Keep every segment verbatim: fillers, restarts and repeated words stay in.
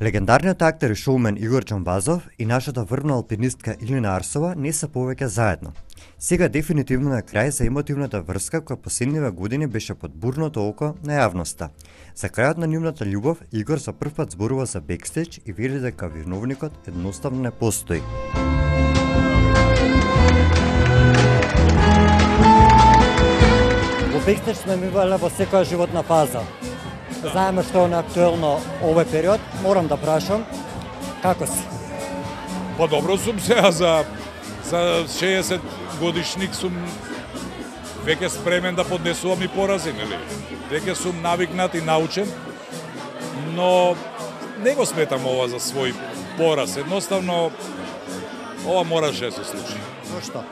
Легендарниот актер и шоумен Игор Џамбазов и нашата врвна алпинистка Илина Арсова не се повеќе заедно. Сега дефинитивно на крај за емотивната врска која последниве години беше под бурното око на јавноста. За крајот на нивната љубов Игор за прв пат зборува за бекстејдж и вели дека виновникот едноставно не постои. Во бекстејдж сме мивале во секоја животна фаза. Знаеме што е актуелно овој период, морам да прашам, како си? Па добро сум сега за за шеесет годишник сум веќе спремен да поднесувам и порази, нели? Веќе сум навикнат и научен, но не го сметам ова за свој пораз. Едноставно ова мораше да се случи. Зошто?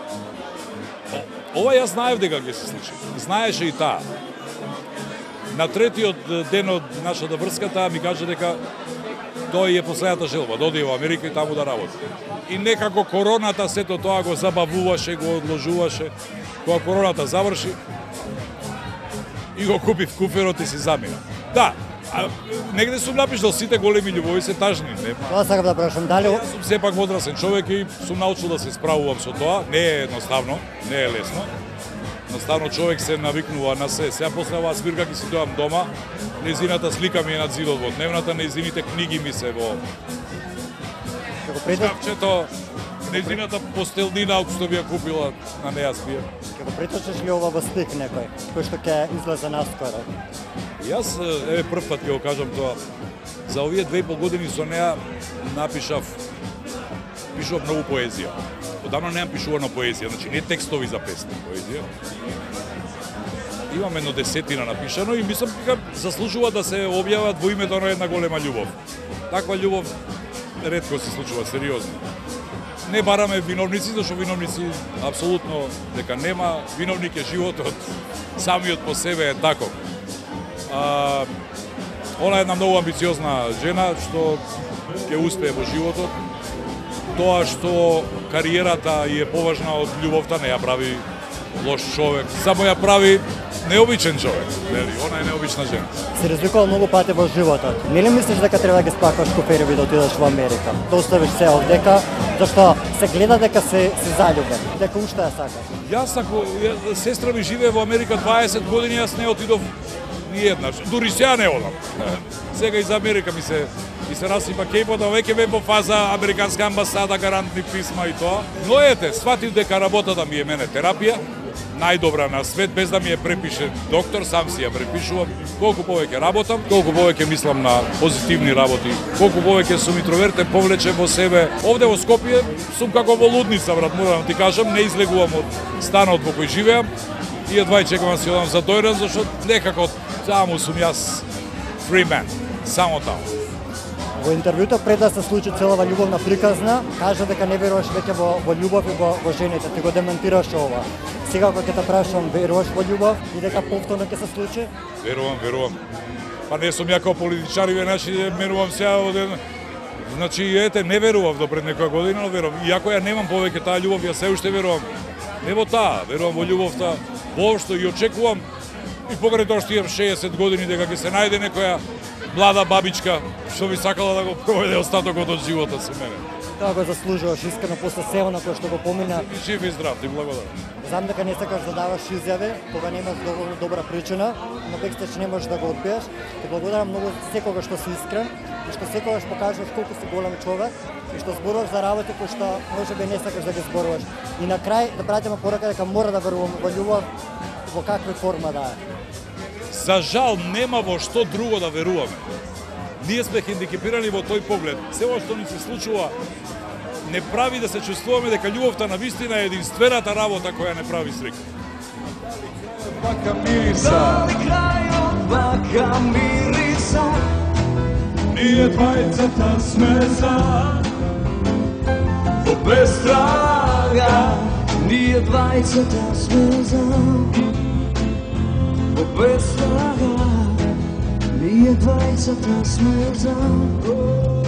Ова ја знаев дека ќе се случи. Знаеше и таа. На третиот ден од нашата врска таа ми кажа дека тој е последната желба, да оди во Америка и таму да работи. И некако короната сето тоа го забавуваше, го одложуваше. Кога короната заврши, и го купи в куферот и си замина. Да, а негде сум напишал сите големи љубови се тажни, не? Тоа сакам да прашам, дали... Јас сум сепак одрасен човек и сум научил да се справувам со тоа. Не е едноставно, не е лесно. Едноставно човек се навикнува на се. Сега после оваа свирка ќе си дојам дома, незината слика ми е над зидот во дневната, незините книги ми се во шкафчето, незината постелнина што би ја купила на неја спија. Ќе го преточиш ли ова во стик некој, кој што ќе излезе наскоро? Јас, еве, прв пат ќе го кажам тоа. За овие две и пол години со неја напишав, пишував многу поезија. Одамна немам пишувано поезија, значи не текстови за песни, поезија. Имам едно десетина напишано и мислам дека заслужува да се објават во името на една голема љубов. Таква љубов ретко се случува, сериозно. Не бараме виновници, зашто виновници апсолутно дека нема. Виновник е животот, самиот по себе е таков. А, она е една многу амбициозна жена што ќе успее во животот. Тоа што кариерата е поважна од љубовта не ја прави лош човек, само ја прави необичен човек, нели? Она е необична жена. Се разликувал многу пати во животот. Не мислиш дека треба да ги спакаш куферови да отидеш во Америка? Да оставиш се овдека, зашто се гледа дека се се заљубен, дека уште ја сакаш. Јас ако сестра ми живее во Америка дваесет години, јас не отидов ни еднаш. Дури сега не одам. Сега из Америка ми се и се расипа кејпот, а веќе бе во фаза американска амбасада, гарантни писма и тоа. Но ете, сватив дека работата ми е мене терапија, најдобра на свет, без да ми ја препише доктор, сам си ја препишувам. Колку повеќе работам, колку повеќе мислам на позитивни работи, колку повеќе сум интровертен, повлечен во себе. Овде во Скопје сум како во лудница, брат, морам ти кажам, не излегувам од станот во кој живеам и едва чекам да си одам за дојран, зашто некако таму сум јас free man, само таму. Во интервјуто пред да се случи целава љубовна приказна, кажа дека не веруваш веќе во, во љубов и во, во жените. Ти го демонтираш ова. Сега кога ќе те прашам, веруваш во љубов и дека повторно ќе се случи? Верувам, верувам. Па не сум ја како политичар и веднаш менувам сега од една... Значи, ете, не верував до пред некоја година, но верувам. Иако ја немам повеќе таа љубов, ја се уште верувам. Не во таа, верувам во љубовта, воопшто и очекувам и покрај тоа што имам шеесет години дека ќе се најде некоја млада бабичка што би сакала да го проведе остатокот од животот со мене. Тоа го заслужуваш искрено после сео на кој што го помина. И жив и здрав, ти благодарам. Знам дека не сакаш да даваш изјави кога немаш доволно добра причина, но бекстејдж не можеш да го одбиеш. Ти благодарам многу секогаш што си искрен и што секогаш покажуваш колку си голем човек и што зборуваш за работи кои што можеби не сакаш да ги зборуваш. И на крај да пратиме порака дека мора да веруваме во љубов во каква форма да е. За жал нема во што друго да веруваме. Ние сме хендикепирани во тој поглед. Се ова што ни се случува не прави да се чувствуваме дека љубовта на вистина е единствената работа која не прави среќа. Бака мириса, дали крајот бака мириса, ние двајцата сме за, во безтрага, ние двајцата сме за, во безтрага, ние двајцата сме за.